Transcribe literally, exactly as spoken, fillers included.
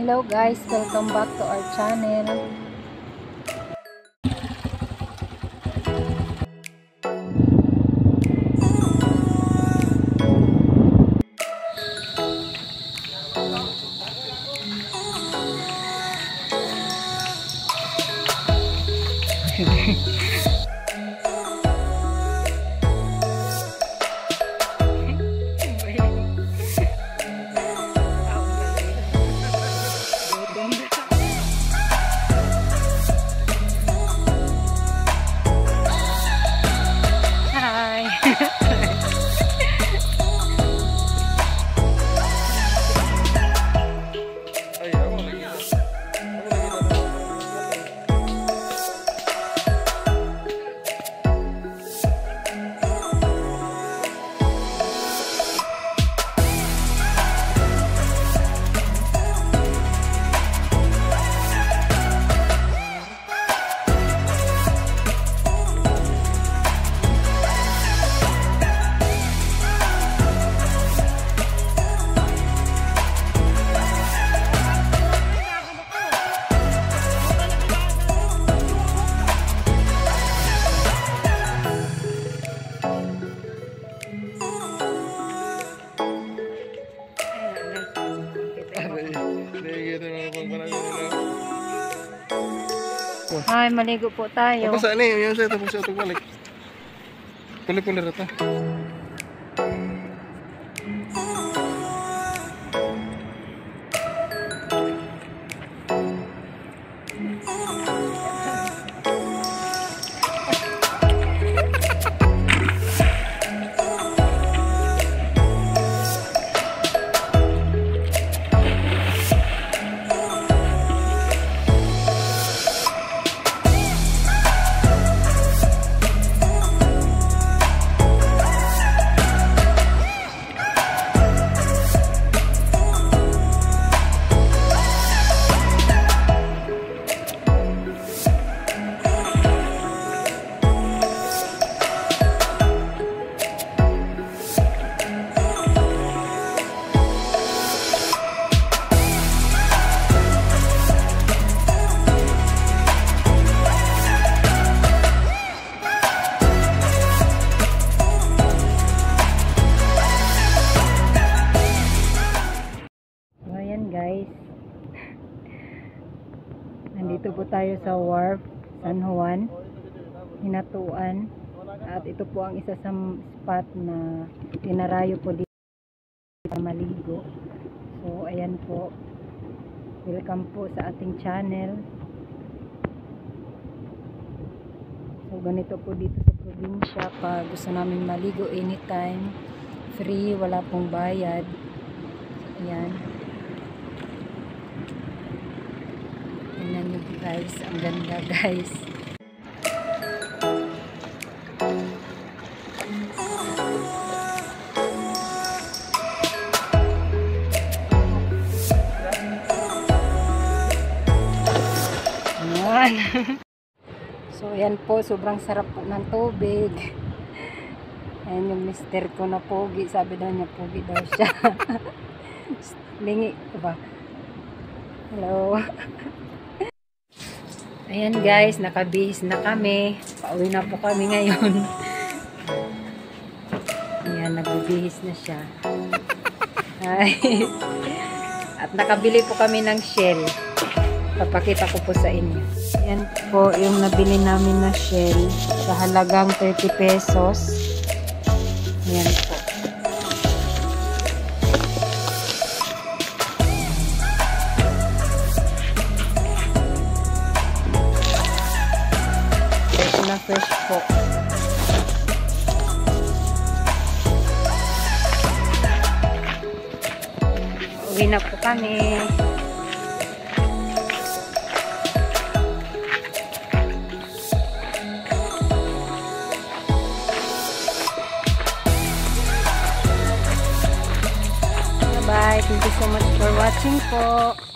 Hello guys, welcome back to our channel. Ay, maligo po tayo. Apa saan ni? Yung saya tapos siya balik. Puli-puli rata. Guys, nandito po tayo sa Wharf, Sanjuan, Hinatuan, at ito po ang isa sa spot na tinarayo po dito sa maligo. So ayan po, welcome po sa ating channel. So ganito po dito sa probinsya, pag gusto namin maligo anytime, free, wala pong bayad. Ayan. Tingnan nyo guys, ang ganda guys. Ayan. So ayan po, sobrang sarap po ng tubig. Ayan yung mister ko na pogi, sabi daw niya pogi daw siya. Lingi ba? Hello. Ayan guys, nakabihis na kami. Pauwi na po kami ngayon. Ayan, nagbibihis na siya. Ay. At nakabili po kami ng shell. Papakita ko po sa inyo. Ayan po yung nabili namin na shell sa halagang thirty pesos. Ayan po. Na fresh po. Uwi na po kami. Bye bye. Thank you so much for watching po.